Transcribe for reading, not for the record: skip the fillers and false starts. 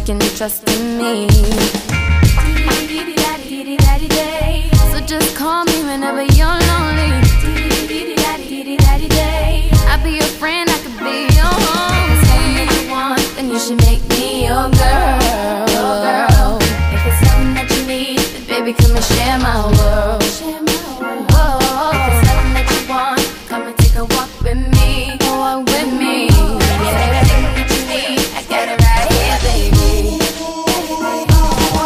can trust in me. So just call me whenever you're lonely. I'll be your friend, I could be your homie. If it's something that you want, then you should make me your girl. If it's something that you need, then baby, come and share my world. If it's something that you want, come and take a walk